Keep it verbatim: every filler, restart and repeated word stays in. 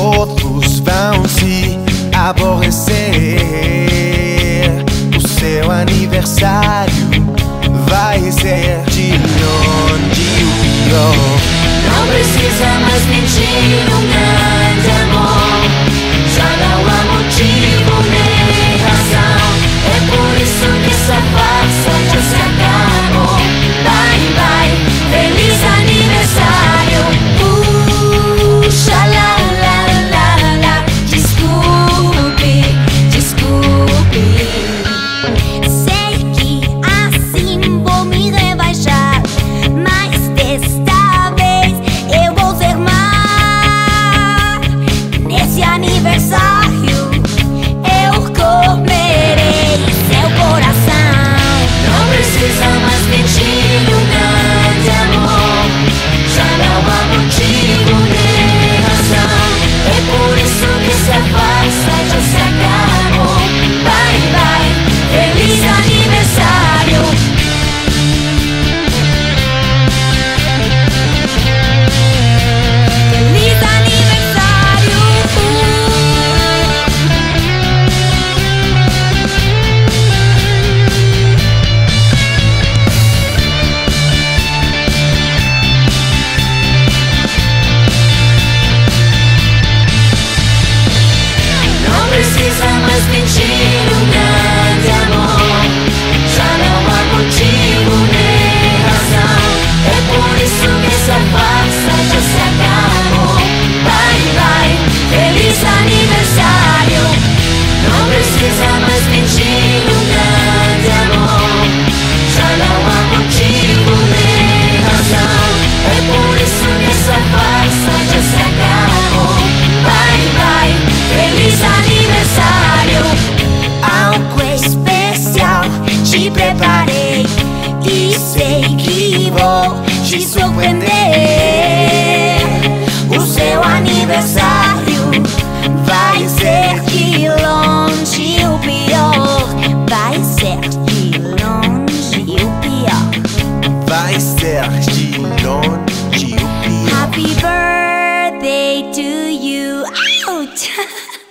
outros vão se aborrecer. O seu aniversário vai ser de longe o pior. Não precisa mais mentir um grande amor. Já não há motivo nem razão. É por isso que essa farsa já se acabou. Bye, bye, feliz aniversário. Puxa, lá, lá, lá, lá. Desculpe, desculpe. Sei que assim vou me rebaixar, mas desta vez eu vou ser má. Nesse aniversário eu comerei seu coração. Não precisa mais mentir um grande amor. Já não há motivo nem razão. É por isso que essa farsa já se acabou. Bye, bye, feliz aniversário. Feliz aniversário. Não precisa mais mentir um grande amor. Já não há motivo nem razão. É por isso que essa farsa já se acabou. Bye, bye, feliz aniversário. Não precisa mais mentir um grande amor. Já não há motivo nem razão. É por isso que essa farsa já se acabou. Bye, bye, feliz aniversário. Algo especial te preparei e sei que vou te surpreender. O seu aniversário vai ser de longe o pior. Vai ser de longe o pior. Vai ser de longe o pior. Happy birthday to you. Ouch!